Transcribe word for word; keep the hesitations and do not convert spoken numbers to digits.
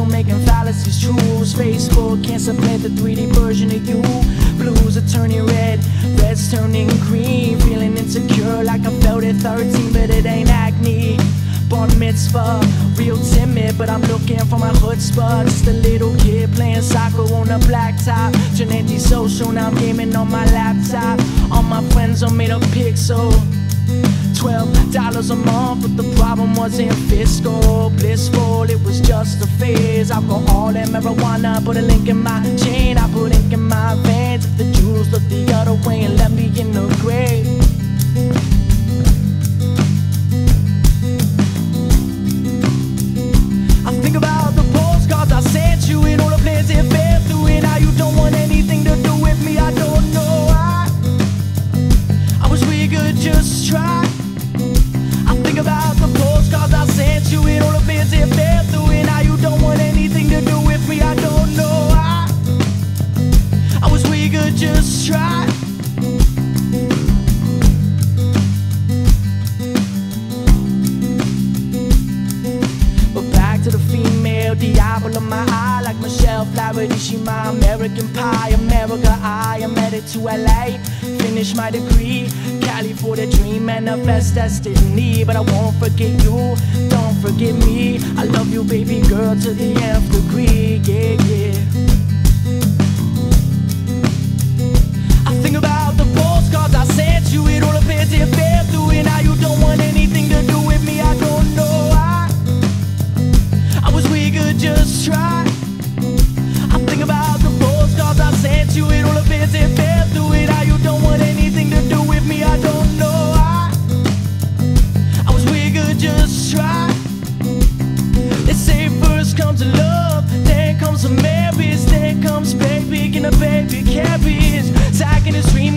still making fallacies true. Facebook can't supplant the three D version of you. Blues are turning red, red's turning green. Feeling insecure like I felt at thirteen, but it ain't acne. Bar mitzvah, real timid, but I'm looking for my chutzpah. Just a little kid playing soccer on a blacktop. Turn anti-social, now I'm gaming on my laptop. All my friends are made of pixel. Twelve dollars a month, but the problem wasn't fiscal. Blissful, it was just a phase. Alcohol and marijuana, put a link in my chain. I put ink in my veins. If the jewels look the other way and left me in the grave. Think about the postcards I sent you and all the plans it fell through, and how you don't want anything to do with me. I don't know why. I wish we could just try. I think about the postcards I sent you and all the plans it fell through, and how you don't want anything to do with me. I don't know why. I wish we could just try. To the female, the apple of my eye, like Michelle Flaherty, she my American pie. America, I am headed to L A, finish my degree. Cali for the dream, manifest destiny. But I won't forget you, don't forget me. I love you, baby girl, to the nth degree, yeah, yeah. I think about the postcards I sent you, it all appears it fell through, and how you don't want anything to do with me. I don't know why. I wish we could just try. I think about the postcards I sent you, it all appears it fell through, it how you don't want anything to do with me. I don't know why. I wish we could just try. They say first comes love, then comes some marriage, then comes baby, and a baby carries. Stacking and streaming.